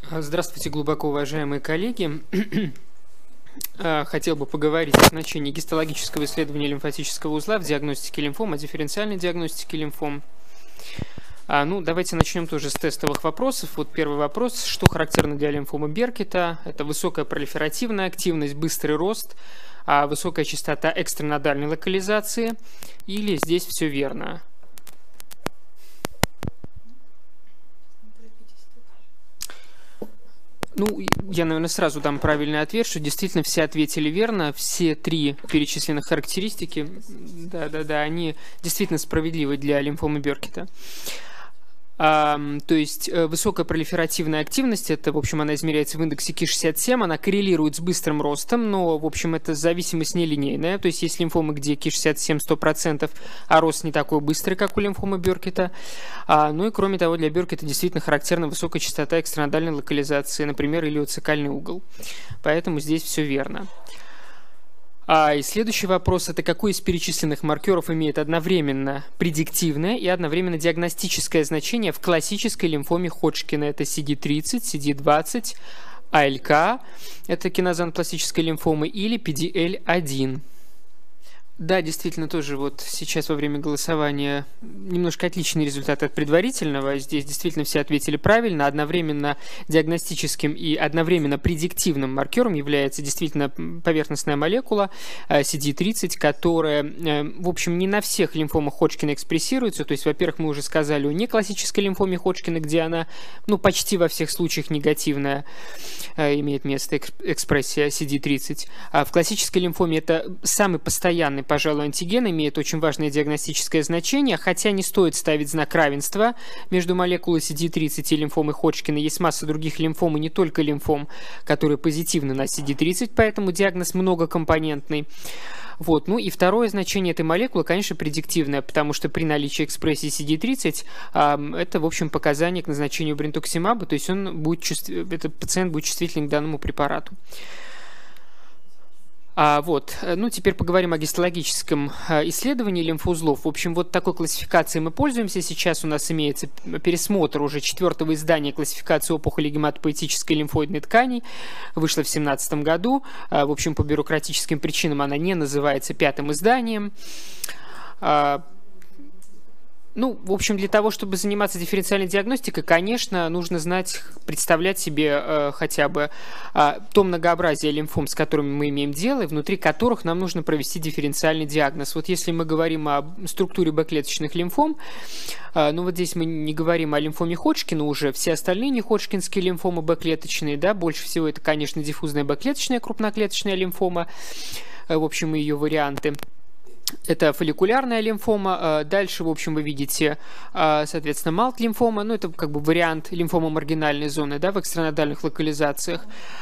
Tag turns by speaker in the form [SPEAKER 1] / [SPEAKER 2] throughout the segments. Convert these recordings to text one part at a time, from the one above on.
[SPEAKER 1] Здравствуйте, глубоко уважаемые коллеги. Хотел бы поговорить о значении гистологического исследования лимфатического узла в диагностике лимфом, о дифференциальной диагностике лимфом. Давайте начнем тоже с тестовых вопросов. Вот первый вопрос. Что характерно для лимфомы Беркета? Это высокая пролиферативная активность, быстрый рост, высокая частота экстранодальной локализации. Или здесь все верно? Я, наверное, сразу дам правильный ответ, что действительно все ответили верно. Все три перечисленных характеристики, они действительно справедливы для лимфомы Беркета. То есть высокая пролиферативная активность, это, в общем, она измеряется в индексе Ки-67, она коррелирует с быстрым ростом, но, в общем, это зависимость нелинейная. То есть есть лимфомы, где Ки-67 100%, а рост не такой быстрый, как у лимфомы Беркета. И, кроме того, для Беркета действительно характерна высокая частота экстранодальной локализации, например, илиоцекальный угол. Поэтому здесь все верно. И следующий вопрос – это какой из перечисленных маркеров имеет одновременно предиктивное и одновременно диагностическое значение в классической лимфоме Ходжкина? Это CD30, CD20, АЛК, это кинозан пластической лимфомы, или PDL1. Да, действительно, тоже вот сейчас во время голосования немножко отличный результат от предварительного. Здесь действительно все ответили правильно. Одновременно диагностическим и одновременно предиктивным маркером является действительно поверхностная молекула CD30, которая, в общем, не на всех лимфомах Ходжкина экспрессируется. То есть, во-первых, мы уже сказали о неклассической лимфоме Ходжкина, где она, почти во всех случаях негативная, имеет место экспрессия CD30. А в классической лимфоме это самый постоянный, пожалуй, антиген, имеет очень важное диагностическое значение, хотя не стоит ставить знак равенства между молекулой CD30 и лимфомой Ходжкина. Есть масса других лимфом, и не только лимфом, которые позитивны на CD30, поэтому диагноз многокомпонентный. И второе значение этой молекулы, конечно, предиктивное, потому что при наличии экспрессии CD30 это, в общем, показание к назначению бринтуксимаба, то есть этот пациент будет чувствителен к данному препарату. Теперь поговорим о гистологическом исследовании лимфоузлов. В общем, вот такой классификацией мы пользуемся. Сейчас у нас имеется пересмотр уже 4-го издания классификации опухолей гематопоэтической лимфоидной ткани. Вышло в 2017 году. В общем, по бюрократическим причинам она не называется 5-м изданием. В общем, для того, чтобы заниматься дифференциальной диагностикой, конечно, нужно знать, представлять себе хотя бы то многообразие лимфом, с которыми мы имеем дело, и внутри которых нам нужно провести дифференциальный диагноз. Вот если мы говорим о структуре Б-клеточных лимфом, вот здесь мы не говорим о лимфоме Ходжкина уже, все остальные неходжкинские лимфомы Б-клеточные, больше всего это, конечно, диффузная Б-клеточная крупноклеточная лимфома, в общем, и ее варианты. Это фолликулярная лимфома. Дальше, в общем, вы видите, соответственно, МАЛТ-лимфома. Это как бы вариант лимфомы маргинальной зоны, в экстранодальных локализациях.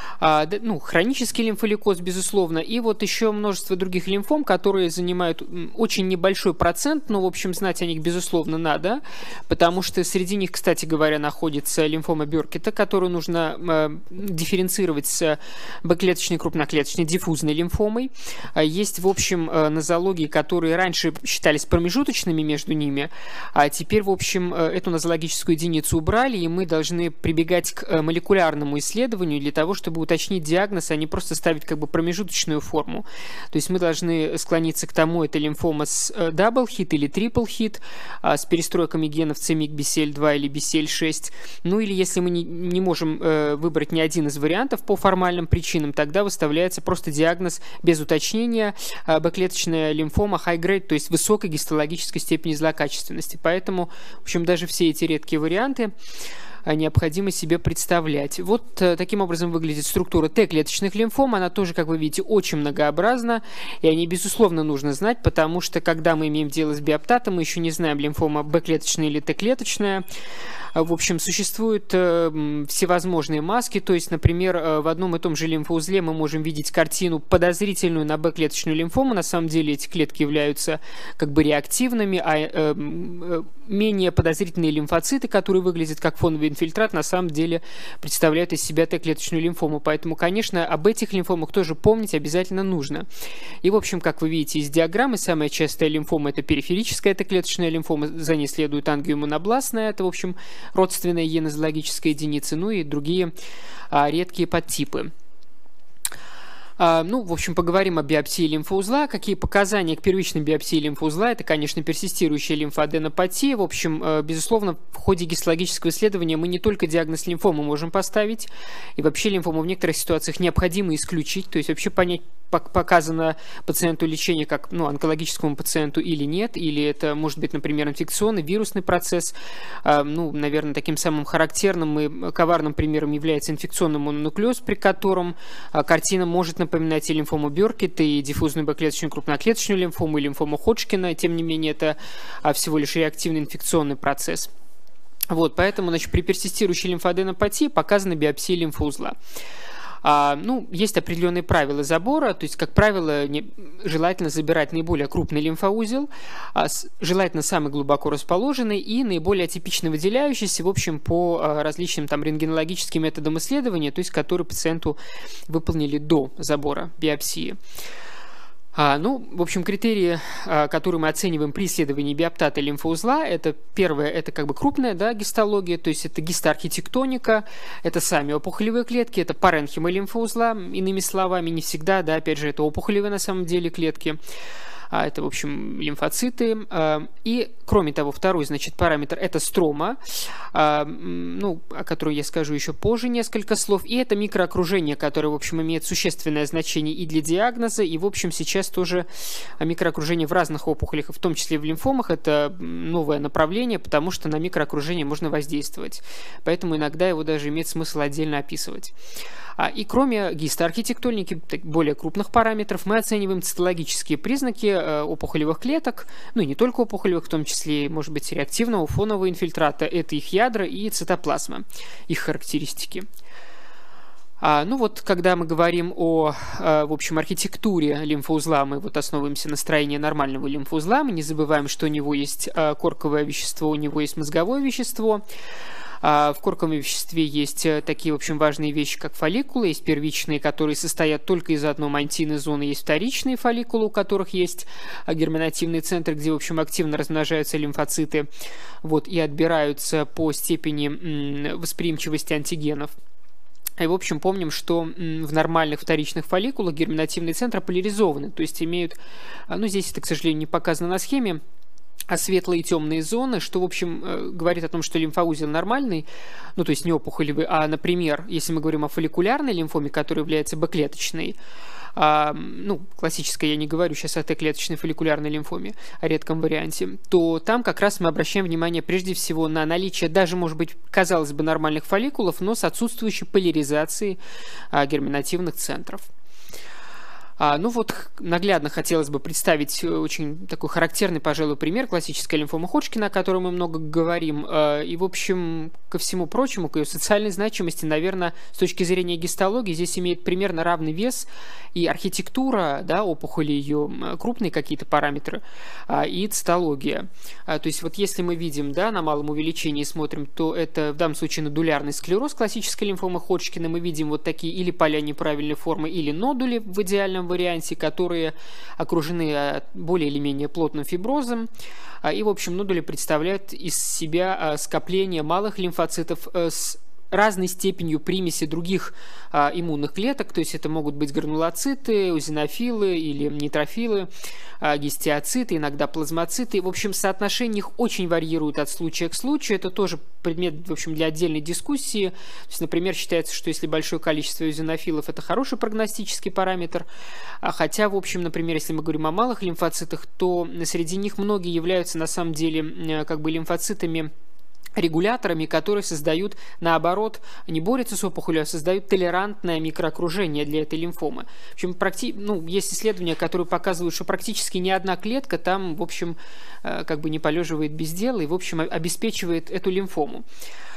[SPEAKER 1] Хронический лимфолейкоз, безусловно. И вот еще множество других лимфом, которые занимают очень небольшой процент, но, в общем, знать о них, безусловно, надо, потому что среди них, кстати говоря, находится лимфома Беркета, которую нужно дифференцировать с Б-клеточной крупноклеточной диффузной лимфомой. Есть, в общем, нозологии, которые раньше считались промежуточными между ними, а теперь, в общем, эту нозологическую единицу убрали, и мы должны прибегать к молекулярному исследованию для того, чтобы уточнить диагноз, а не просто ставить как бы промежуточную форму. То есть мы должны склониться к тому, это лимфома с дабл-хит или трипл-хит, с перестройками генов CMYC, BCL2 или BCL6. Или если мы не можем выбрать ни один из вариантов по формальным причинам, тогда выставляется просто диагноз без уточнения Б-клеточная лимфома high-grade, то есть высокой гистологической степени злокачественности. Поэтому, в общем, даже все эти редкие варианты необходимо себе представлять. Вот таким образом выглядит структура Т-клеточных лимфом. Она тоже, как вы видите, очень многообразна, и о ней, безусловно, нужно знать, потому что, когда мы имеем дело с биоптатом, мы еще не знаем, лимфома Б-клеточная или Т-клеточная. В общем, существуют всевозможные маски, то есть, например, в одном и том же лимфоузле мы можем видеть картину подозрительную на Б-клеточную лимфому. На самом деле эти клетки являются как бы реактивными, а менее подозрительные лимфоциты, которые выглядят как фоновые инфильтрат на самом деле представляют из себя Т-клеточную лимфому. Поэтому, конечно, об этих лимфомах тоже помнить обязательно нужно. И, в общем, как вы видите из диаграммы, самая частая лимфома – это периферическая Т-клеточная лимфома, за ней следует ангиоиммунобластная, это, в общем, родственная енозологическая единица, ну и другие редкие подтипы. Ну, в общем, поговорим о биопсии лимфоузла. Какие показания к первичной биопсии лимфоузла? Это, конечно, персистирующая лимфоаденопатия. В общем, безусловно, в ходе гистологического исследования мы не только диагноз лимфомы можем поставить, и вообще лимфому в некоторых ситуациях необходимо исключить, то есть вообще понять, показано пациенту лечение как онкологическому пациенту или нет, или это может быть, например, инфекционный, вирусный процесс. Ну, наверное, таким самым характерным и коварным примером является инфекционный мононуклеоз, при котором картина может напоминать и лимфому Бёркетта, и диффузную Б-клеточную крупноклеточную лимфому, и лимфому Ходжкина. Тем не менее, это всего лишь реактивный инфекционный процесс. Вот, поэтому, значит, при персистирующей лимфоаденопатии показана биопсия лимфоузла. Ну, есть определенные правила забора, то есть, как правило, желательно забирать наиболее крупный лимфоузел, желательно самый глубоко расположенный и наиболее атипично выделяющийся, в общем, по различным там рентгенологическим методам исследования, то есть, которые пациенту выполнили до забора биопсии. Ну, в общем, критерии, которые мы оцениваем при исследовании биоптата лимфоузла, это первое, это как бы крупная, да, гистология, то есть это гистоархитектоника, это сами опухолевые клетки, это паренхима лимфоузла, иными словами, не всегда, да, опять же, это опухолевые на самом деле клетки. Это, в общем, лимфоциты. И, кроме того, второй, значит, параметр – это строма, ну, о которой я скажу еще позже несколько слов. И это микроокружение, которое, в общем, имеет существенное значение и для диагноза, и, в общем, сейчас тоже микроокружение в разных опухолях, в том числе в лимфомах, это новое направление, потому что на микроокружение можно воздействовать. Поэтому иногда его даже имеет смысл отдельно описывать. И кроме гистоархитектоники, более крупных параметров, мы оцениваем цитологические признаки опухолевых клеток, ну и не только опухолевых, в том числе, может быть, реактивного фонового инфильтрата. Это их ядра и цитоплазма, их характеристики. Ну вот, когда мы говорим о, в общем, архитектуре лимфоузла, мы вот основываемся на строении нормального лимфоузла, мы не забываем, что у него есть корковое вещество, у него есть мозговое вещество. В корковом веществе есть такие, в общем, важные вещи, как фолликулы. Есть первичные, которые состоят только из одной мантийной зоны. Есть вторичные фолликулы, у которых есть герминативный центр, где, в общем, активно размножаются лимфоциты, вот, и отбираются по степени восприимчивости антигенов. И, в общем, помним, что в нормальных вторичных фолликулах герминативные центры поляризованы, то есть имеют, ну, здесь это, к сожалению, не показано на схеме, светлые и темные зоны, что, в общем, говорит о том, что лимфоузел нормальный, ну, то есть не опухолевый, а, например, если мы говорим о фолликулярной лимфоме, которая является Б-клеточной, ну, классической, я не говорю сейчас о Т-клеточной фолликулярной лимфоме, о редком варианте, то там как раз мы обращаем внимание прежде всего на наличие даже, может быть, казалось бы, нормальных фолликулов, но с отсутствующей поляризацией герминативных центров. Ну вот, наглядно хотелось бы представить очень такой характерный, пожалуй, пример классической лимфомы Ходжкина, о которой мы много говорим. И, в общем, ко всему прочему, к ее социальной значимости, наверное, с точки зрения гистологии, здесь имеет примерно равный вес и архитектура, да, опухоли, ее крупные какие-то параметры, и цитология. То есть вот если мы видим, да, на малом увеличении смотрим, то это в данном случае нодулярный склероз классической лимфомы Ходжкина. Мы видим вот такие или поля неправильной формы, или нодули в идеальном варианте, которые окружены более или менее плотным фиброзом. И, в общем, нодули представляют из себя скопление малых лимфоцитов с разной степенью примеси других иммунных клеток, то есть это могут быть гранулоциты, узинофилы или нейтрофилы, гистиоциты, иногда плазмоциты. В общем, соотношение их очень варьирует от случая к случаю. Это тоже предмет, в общем, для отдельной дискуссии. То есть, например, считается, что если большое количество узинофилов, это хороший прогностический параметр. Хотя, в общем, например, если мы говорим о малых лимфоцитах, то среди них многие являются на самом деле как бы лимфоцитами, регуляторами, которые создают, наоборот, не борются с опухолью, а создают толерантное микроокружение для этой лимфомы. В общем, есть исследования, которые показывают, что практически ни одна клетка там, в общем, как бы не полеживает без дела и, в общем, обеспечивает эту лимфому.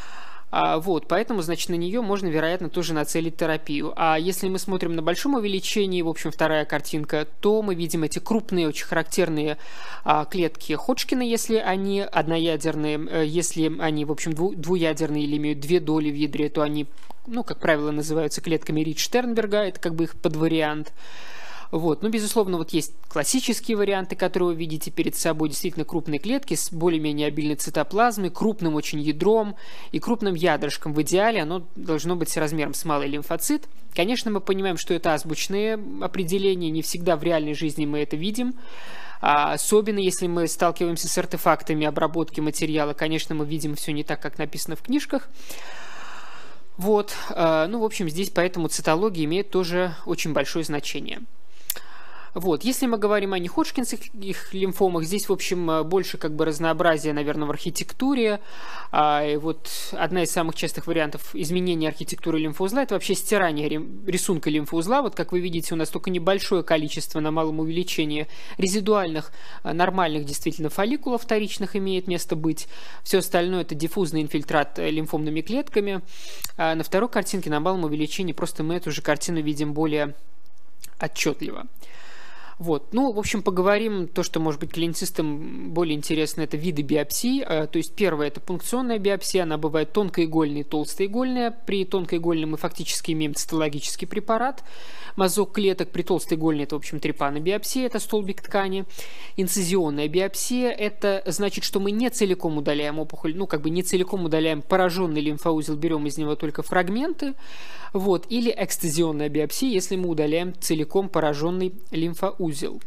[SPEAKER 1] Вот, поэтому, значит, на нее можно, вероятно, тоже нацелить терапию. А если мы смотрим на большом увеличении, в общем, вторая картинка, то мы видим эти крупные, очень характерные клетки Ходжкина, если они одноядерные, если они, в общем, двуядерные или имеют две доли в ядре, то они, ну, как правило, называются клетками Рич-Штернберга, это как бы их подвариант. Вот. Ну, безусловно, вот есть классические варианты, которые вы видите перед собой, действительно крупные клетки с более-менее обильной цитоплазмой, крупным очень ядром и крупным ядрышком. В идеале оно должно быть размером с малый лимфоцит. Конечно, мы понимаем, что это азбучные определения, не всегда в реальной жизни мы это видим. Особенно если мы сталкиваемся с артефактами обработки материала, конечно, мы видим все не так, как написано в книжках. Вот. Ну, в общем, здесь поэтому цитология имеет тоже очень большое значение. Вот. Если мы говорим о неходжкинских лимфомах, здесь, в общем, больше как бы разнообразия, наверное, в архитектуре. И вот одна из самых частых вариантов изменения архитектуры лимфоузла – это вообще стирание рисунка лимфоузла. Вот, как вы видите, у нас только небольшое количество на малом увеличении резидуальных, нормальных действительно фолликулов вторичных имеет место быть. Все остальное – это диффузный инфильтрат лимфомными клетками. На второй картинке на малом увеличении просто мы эту же картину видим более отчетливо. Вот. Ну, в общем, поговорим, то, что, может быть, клиницистам более интересно, это виды биопсий. То есть, первое – это пункционная биопсия, она бывает тонкоигольная и толстоигольная. При тонкоигольной мы фактически имеем цитологический препарат, мазок клеток. При толстоигольной это, в общем, трепанобиопсия, это столбик ткани. Инцизионная биопсия – это значит, что мы не целиком удаляем опухоль, ну, как бы не целиком удаляем пораженный лимфоузел, берем из него только фрагменты. Вот. Или экстазионная биопсия, если мы удаляем целиком пораженный лимфоузел.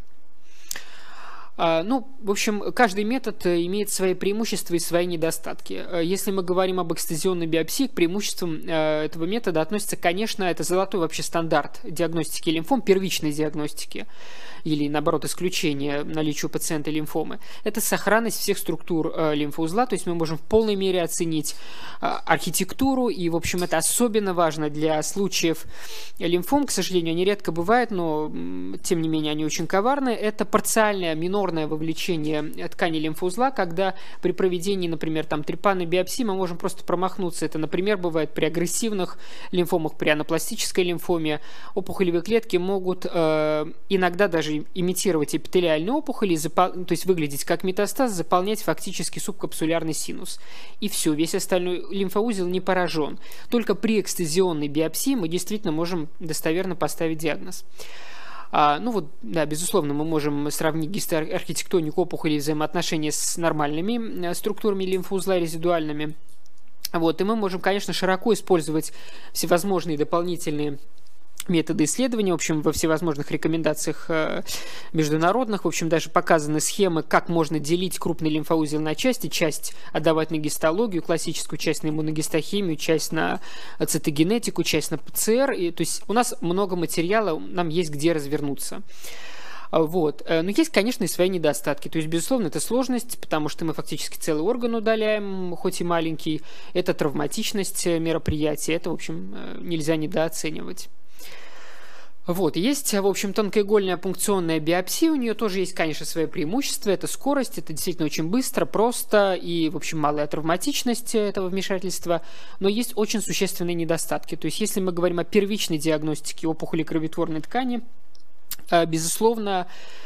[SPEAKER 1] Ну, в общем, каждый метод имеет свои преимущества и свои недостатки. Если мы говорим об экстазионной биопсии, к преимуществам этого метода относится, конечно, это золотой вообще стандарт диагностики лимфом, первичной диагностики, или, наоборот, исключение наличия у пациента лимфомы. Это сохранность всех структур лимфоузла, то есть мы можем в полной мере оценить архитектуру, и, в общем, это особенно важно для случаев лимфом. К сожалению, они редко бывают, но, тем не менее, они очень коварны. Это парциальное, минорное вовлечение ткани лимфоузла, когда при проведении, например, там, трепанной биопсии мы можем просто промахнуться. Это, например, бывает при агрессивных лимфомах, при анапластической лимфоме. Опухолевые клетки могут иногда даже имитировать эпителиальные опухоли, то есть выглядеть как метастаз, заполнять фактически субкапсулярный синус. И все, весь остальной лимфоузел не поражен. Только при экстазионной биопсии мы действительно можем достоверно поставить диагноз. Ну вот, да, безусловно, мы можем сравнить гистоархитектонику опухолей взаимоотношения с нормальными структурами лимфоузла резидуальными. Вот, и мы можем, конечно, широко использовать всевозможные дополнительные методы исследования, в общем, во всевозможных рекомендациях международных, в общем, даже показаны схемы, как можно делить крупный лимфоузел на части, часть отдавать на гистологию, классическую часть на иммуногистохимию, часть на цитогенетику, часть на ПЦР, и, то есть у нас много материала, нам есть где развернуться. Вот. Но есть, конечно, и свои недостатки. То есть, безусловно, это сложность, потому что мы фактически целый орган удаляем, хоть и маленький. Это травматичность мероприятия, это, в общем, нельзя недооценивать. Вот, есть, в общем, тонкоигольная пункционная биопсия, у нее тоже есть, конечно, свои преимущества, это скорость, это действительно очень быстро, просто и, в общем, малая травматичность этого вмешательства, но есть очень существенные недостатки. То есть, если мы говорим о первичной диагностике опухоли кроветворной ткани, безусловно,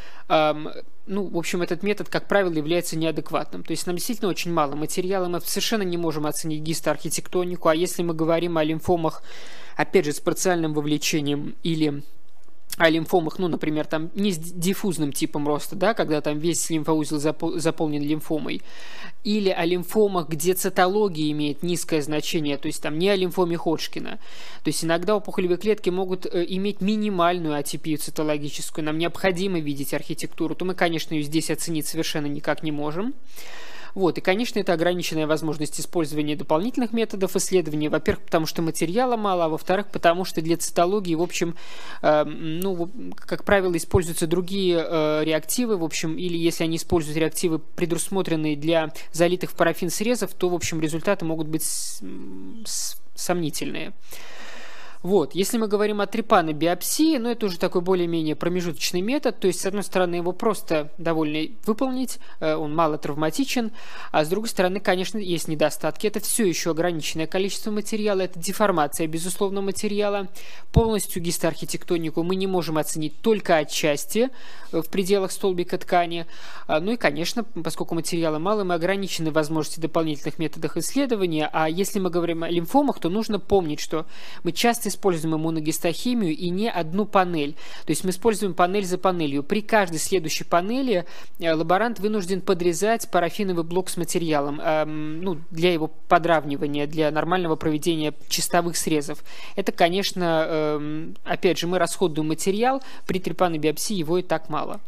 [SPEAKER 1] ну, в общем, этот метод, как правило, является неадекватным. То есть нам действительно очень мало материала, мы совершенно не можем оценить гистоархитектонику, а если мы говорим о лимфомах, опять же, с парциальным вовлечением или о лимфомах, ну, например, там не с диффузным типом роста, да, когда там весь лимфоузел заполнен лимфомой, или о лимфомах, где цитология имеет низкое значение, то есть там не о лимфоме Ходжкина. То есть иногда опухолевые клетки могут иметь минимальную атипию цитологическую, нам необходимо видеть архитектуру, то мы, конечно, ее здесь оценить совершенно никак не можем. Вот, и, конечно, это ограниченная возможность использования дополнительных методов исследования. Во-первых, потому что материала мало, а во-вторых, потому что для цитологии, в общем, ну, как правило, используются другие реактивы, в общем, или если они используют реактивы, предусмотренные для залитых в парафин срезов, то, в общем, результаты могут быть сомнительные. Вот, если мы говорим о трепанобиопсии, ну, это уже такой более-менее промежуточный метод, то есть, с одной стороны, его просто довольно выполнить, он мало травматичен, а с другой стороны, конечно, есть недостатки. Это все еще ограниченное количество материала, это деформация, безусловно, материала. Полностью гистоархитектонику мы не можем оценить только отчасти в пределах столбика ткани. Ну и, конечно, поскольку материала мало, мы ограничены возможностью дополнительных методов исследования, а если мы говорим о лимфомах, то нужно помнить, что мы часто используем иммуногистохимию и не одну панель. То есть мы используем панель за панелью. При каждой следующей панели лаборант вынужден подрезать парафиновый блок с материалом, ну, для его подравнивания, для нормального проведения чистовых срезов. Это, конечно, опять же, мы расходуем материал, при трепанобиопсии его и так мало.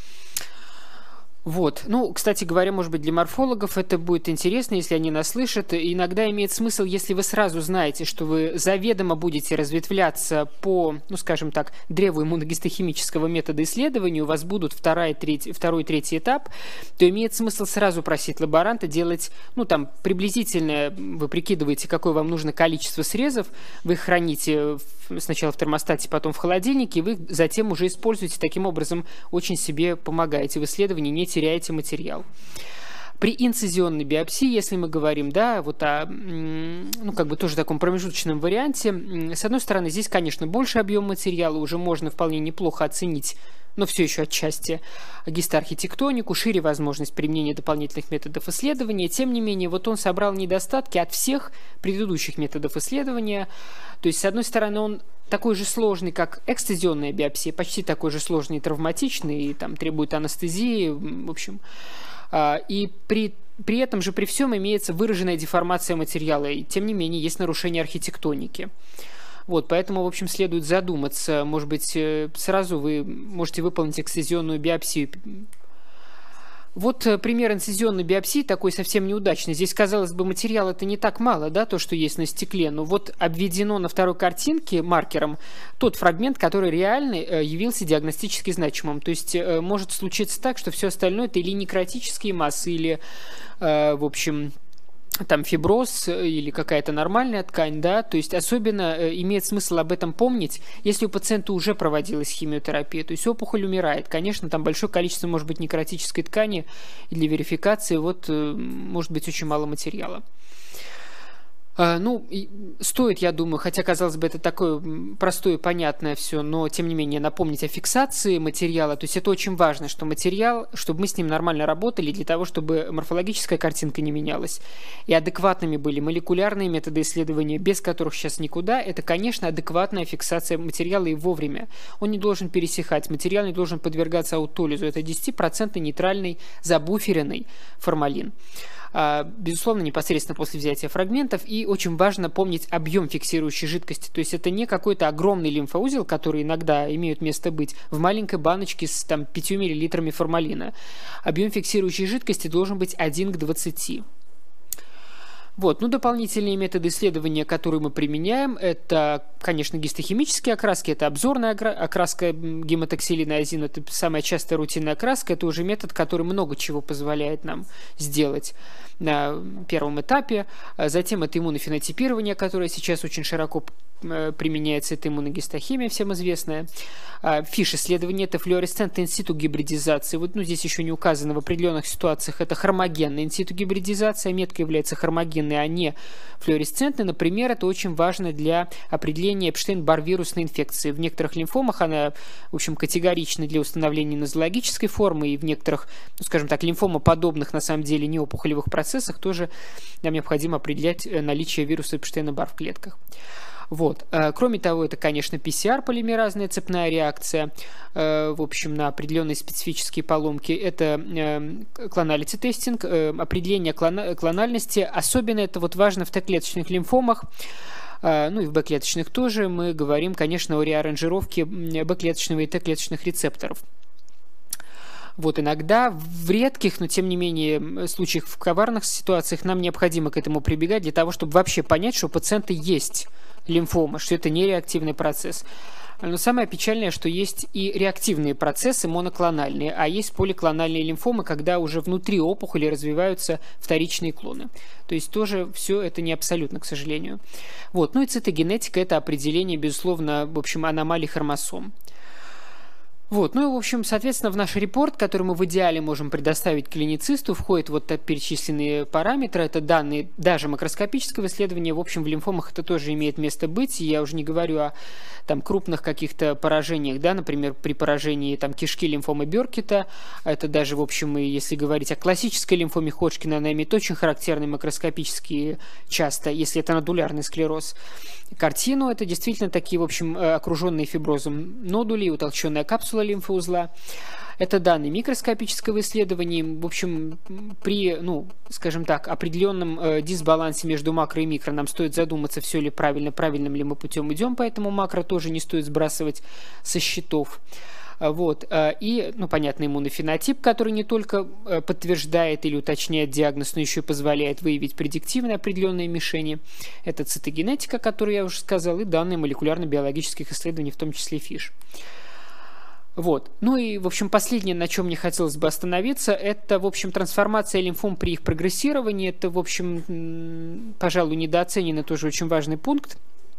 [SPEAKER 1] Вот. Ну, кстати говоря, может быть, для морфологов это будет интересно, если они нас слышат. Иногда имеет смысл, если вы сразу знаете, что вы заведомо будете разветвляться по, ну, скажем так, древу иммуногистохимического метода исследования, у вас будут второй и третий этап, то имеет смысл сразу просить лаборанта делать, ну, там, приблизительно, вы прикидываете, какое вам нужно количество срезов, вы их храните сначала в термостате, потом в холодильнике, и вы затем уже используете, таким образом очень себе помогаете в исследовании, не теряете материал. При инцизионной биопсии, если мы говорим, да, вот о, ну, как бы тоже таком промежуточном варианте, с одной стороны, здесь, конечно, больше объем материала, уже можно вполне неплохо оценить, но все еще отчасти гистоархитектонику, шире возможность применения дополнительных методов исследования. Тем не менее, вот он собрал недостатки от всех предыдущих методов исследования. То есть, с одной стороны, он такой же сложный, как эксцизионная биопсия, почти такой же сложный и травматичный, и там требует анестезии, в общем. И при этом же, при всем, имеется выраженная деформация материала, и тем не менее, есть нарушение архитектоники. Вот, поэтому, в общем, следует задуматься. Может быть, сразу вы можете выполнить эксцизионную биопсию. Вот пример инцизионной биопсии такой совсем неудачный. Здесь, казалось бы, материала-то не так мало, да, то, что есть на стекле. Но вот обведено на второй картинке маркером тот фрагмент, который реально явился диагностически значимым. То есть может случиться так, что все остальное это или некротические массы, или, в общем, там фиброз или какая-то нормальная ткань, да, то есть особенно имеет смысл об этом помнить, если у пациента уже проводилась химиотерапия, то есть опухоль умирает, конечно, там большое количество может быть некротической ткани, и для верификации вот может быть очень мало материала. Ну, стоит, я думаю, хотя, казалось бы, это такое простое и понятное все, но, тем не менее, напомнить о фиксации материала. То есть это очень важно, что материал, чтобы мы с ним нормально работали, для того, чтобы морфологическая картинка не менялась, и адекватными были молекулярные методы исследования, без которых сейчас никуда. Это, конечно, адекватная фиксация материала и вовремя. Он не должен пересыхать, материал не должен подвергаться аутолизу. Это 10% нейтральный забуференный формалин. Безусловно, непосредственно после взятия фрагментов. И очень важно помнить объем фиксирующей жидкости. То есть это не какой-то огромный лимфоузел, который иногда имеют место быть в маленькой баночке с там, 5 мл формалина. Объем фиксирующей жидкости должен быть 1 к 20. Вот. Ну, дополнительные методы исследования, которые мы применяем, это, конечно, гистохимические окраски, это обзорная окраска гематоксилина азин, это самая частая рутинная окраска, это уже метод, который много чего позволяет нам сделать на первом этапе. Затем это иммунофенотипирование, которое сейчас очень широко применяется, это иммуногистохимия, всем известная. ФИШ-исследование – это флуоресцентная инситу гибридизация. Вот, ну, здесь еще не указано в определенных ситуациях, это хромогенная инситу гибридизация, метка является хромогенной, а не флуоресцентной. Например, это очень важно для определения Эпштейн-Бар вирусной инфекции. В некоторых лимфомах она, в общем, категорична для установления нозологической формы, и в некоторых, ну, скажем так, лимфомоподобных, на самом деле, неопухолевых процессах тоже нам необходимо определять наличие вируса Эпштейна-Бар в клетках. Вот. Кроме того, это, конечно, PCR-полимеразная цепная реакция, в общем, на определенные специфические поломки. Это клоналити-тестинг, определение клональности. Особенно это вот важно в Т-клеточных лимфомах, ну и в Б-клеточных тоже. Мы говорим, конечно, о реаранжировке Б-клеточного и Т-клеточных рецепторов. Вот иногда в редких, но тем не менее случаях, в коварных ситуациях нам необходимо к этому прибегать для того, чтобы вообще понять, что у пациента есть лимфома, что это не реактивный процесс. Но самое печальное, что есть и реактивные процессы моноклональные, а есть поликлональные лимфомы, когда уже внутри опухоли развиваются вторичные клоны. То есть тоже все это не абсолютно, к сожалению. Вот. Ну и цитогенетика – это определение, безусловно, в общем, аномалий хромосом. Вот, ну и, в общем, соответственно, в наш репорт, который мы в идеале можем предоставить клиницисту, входят вот перечисленные параметры, это данные даже макроскопического исследования, в общем, в лимфомах это тоже имеет место быть, и я уже не говорю о там крупных каких-то поражениях, да, например, при поражении там кишки лимфомы Бёркета, это даже, в общем, и если говорить о классической лимфоме Ходжкина, она имеет очень характерные макроскопические часто, если это нодулярный склероз, картину, это действительно такие, в общем, окруженные фиброзом нодули, утолщенная капсула лимфоузла. Это данные микроскопического исследования. В общем, при, ну, скажем так, определенном дисбалансе между макро и микро нам стоит задуматься, все ли правильно, правильным ли мы путем идем, поэтому макро тоже не стоит сбрасывать со счетов. Вот. И, ну, понятно, иммунофенотип, который не только подтверждает или уточняет диагноз, но еще и позволяет выявить предиктивные определенные мишени. Это цитогенетика, которую я уже сказал, и данные молекулярно-биологических исследований, в том числе ФИШ. Вот. Ну и, в общем, последнее, на чем мне хотелось бы остановиться, это, в общем, трансформация лимфом при их прогрессировании. Это, в общем, пожалуй, недооцененный тоже очень важный пункт.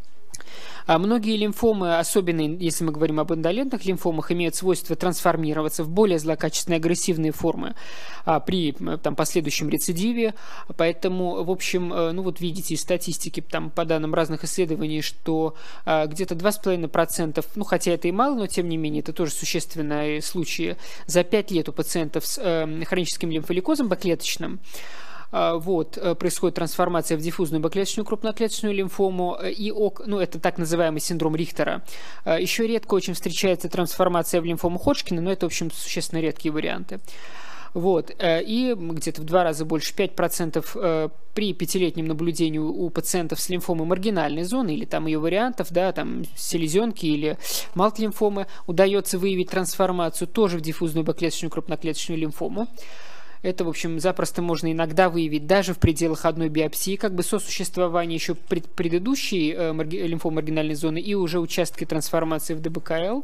[SPEAKER 1] А многие лимфомы, особенно если мы говорим об индолентных лимфомах, имеют свойство трансформироваться в более злокачественные агрессивные формы при там, последующем рецидиве. Поэтому, в общем, ну вот видите из статистики там, по данным разных исследований, что где-то 2,5%, ну хотя это и мало, но тем не менее это тоже существенные случаи, за 5 лет у пациентов с хроническим лимфолейкозом Б-клеточным вот, происходит трансформация в диффузную Б-клеточную крупноклеточную лимфому, и ну, это так называемый синдром Рихтера. Еще редко очень встречается трансформация в лимфому Ходжкина, но это, в общем, существенно редкие варианты. Вот. И где-то в 2 раза больше, 5% при 5-летнем наблюдении у пациентов с лимфомой маргинальной зоны или там ее вариантов, да, там селезенки или малт-лимфомы удается выявить трансформацию тоже в диффузную Б-клеточную крупноклеточную лимфому. Это, в общем, запросто можно иногда выявить даже в пределах одной биопсии, как бы сосуществование еще предыдущей лимфомы маргинальной зоны и уже участки трансформации в ДБКЛ.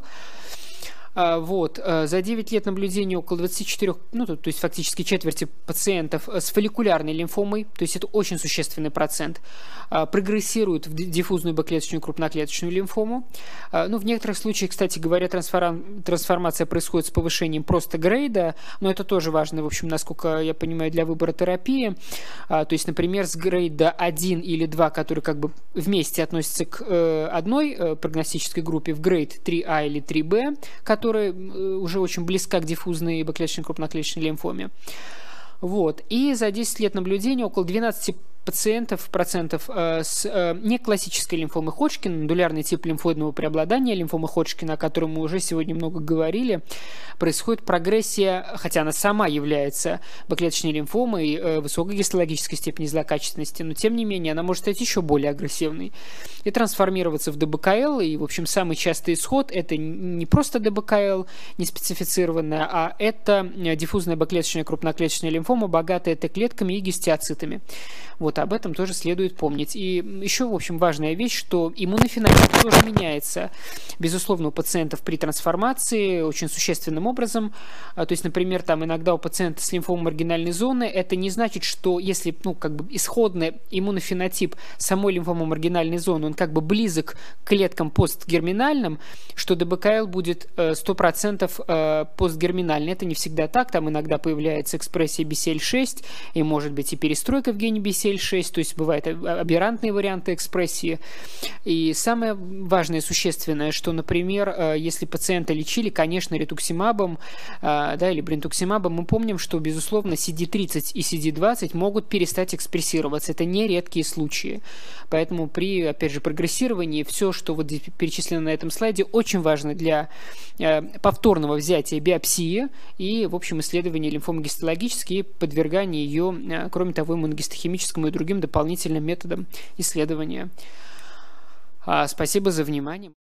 [SPEAKER 1] Вот. За 9 лет наблюдения около 24, ну, то есть фактически четверти пациентов с фолликулярной лимфомой, то есть это очень существенный процент, прогрессируют в диффузную Б-клеточную крупноклеточную лимфому. Ну, в некоторых случаях, кстати говоря, трансформация происходит с повышением просто грейда, но это тоже важно, в общем, насколько я понимаю, для выбора терапии. То есть, например, с грейда 1 или 2, которые как бы вместе относятся к одной прогностической группе, в грейд 3А или 3Б, которая уже очень близка к диффузной Б-клеточной крупноклеточной лимфоме. Вот. И за 10 лет наблюдения около 12% с неклассической лимфомой Ходжкина, нодулярный тип лимфоидного преобладания лимфомы Ходжкина, о котором мы уже сегодня много говорили, происходит прогрессия, хотя она сама является Б-клеточной лимфомой высокой гистологической степени злокачественности, но тем не менее она может стать еще более агрессивной и трансформироваться в ДБКЛ. И, в общем, самый частый исход это не просто ДБКЛ, не специфицированная, а это диффузная Б-клеточная крупноклеточная лимфома, богатая Т-клетками и гистиоцитами. Вот об этом тоже следует помнить. И еще, в общем, важная вещь, что иммунофенотип тоже меняется, безусловно, у пациентов при трансформации очень существенным образом. То есть, например, там иногда у пациента с лимфомой маргинальной зоны это не значит, что если, ну, как бы исходный иммунофенотип самой лимфомы маргинальной зоны, он как бы близок к клеткам постгерминальным, что ДБКЛ будет 100% постгерминальный. Это не всегда так, там иногда появляется экспрессия BCL6 и может быть и перестройка в гене BCL6, то есть бывают аберрантные варианты экспрессии. И самое важное и существенное, что, например, если пациента лечили, конечно, ритуксимабом, да, или бринтуксимабом, мы помним, что, безусловно, CD30 и CD20 могут перестать экспрессироваться. Это не редкие случаи. Поэтому при, опять же, прогрессировании все, что вот перечислено на этом слайде, очень важно для повторного взятия биопсии и, в общем, исследования лимфомы гистологической и подвергания ее, кроме того, иммуногистохимическому и другим дополнительным методам исследования. Спасибо за внимание.